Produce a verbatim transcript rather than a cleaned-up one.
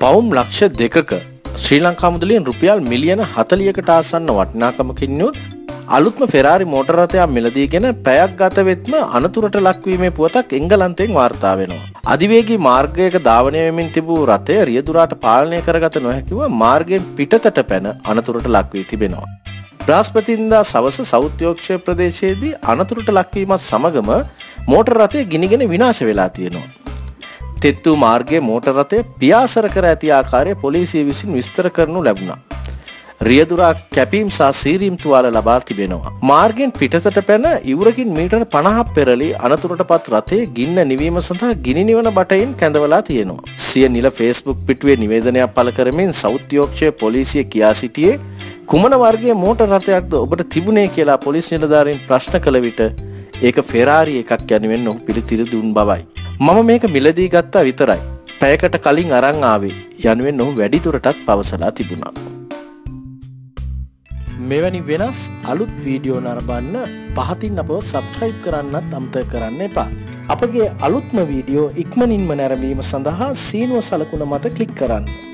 පවුම් ලක්ෂ දෙකක ශ්‍රී ලංකා මුදලින් රුපියල් මිලියන හතළිහකට ආසන්න වටිනාකමකින් යුත් අලුත්ම ෆෙරාරි මෝටර රථයක් මිලදීගෙන පැයක් ගත වෙත්ම අනතුරට ලක්වීමේ පුවතක් එංගලන්තයෙන් වාර්තා වෙනවා. අධිවේගී මාර්ගයක ධාවනය වෙමින් තිබූ රථය රියදුරාට පාලනය කරගත නොහැකිව මාර්ගයෙන් පිටතට පැන අනතුරට ලක් වී තිබෙනවා. බ්‍රහස්පතින්දා සවස සවුත් යෝක්ෂය ප්‍රදේශයේදී අනතුරට ලක්වීමත් සමගම මෝටර රථය ගිනිගෙන විනාශ වෙලා තියෙනවා. තෙත්තු මාර්ගයේ මෝටර රථය පියාසර කර ඇති ආකාරය පොලිසිය විසින් විස්තර කරනු ලැබුණා. රියදුරා කැපීම් සහ සීරීම් තුවාල ලබා තිබෙනවා. මාර්ගයෙන් පිටතට පැන ඉවුරකින් මීටර පනහක් පෙරළි අනතුරටපත් රථයේ ගින්න නිවීම සඳහා ගිනි නිවන බටයින් කැඳවලා තියෙනවා. සිය නිල Facebook පිටුවේ නිවේදනයක් පළ කරමින් සවුත් යෝක්ෂය පොලිසිය කියා සිටියේ කුමන වර්ගයේ මෝටර රථයක්ද ඔබට තිබුණේ කියලා පොලිස් නිලධාරීන් ප්‍රශ්න කළ විට ඒක ෆෙරාරි එකක් යනුවෙන් ඔහු පිළිතුරු දුන් බවයි. මම මේක මිලදී ගත්තා විතරයි. පැයකට කලින් අරන් ආවේ යනුවෙන් ඔහු වැඩිදුරටත් පවසලා තිබුණා. මෙවැනි වෙනස් අලුත් වීඩියෝ නරඹන්න පහතින් අපව සබ්ස්ක්‍රයිබ් කරන්නත් අමතක කරන්න එපා. අපගේ අලුත්ම වීඩියෝ ඉක්මනින්ම නැරඹීම සඳහා සීනුව සලකුණ මත ක්ලික් කරන්න.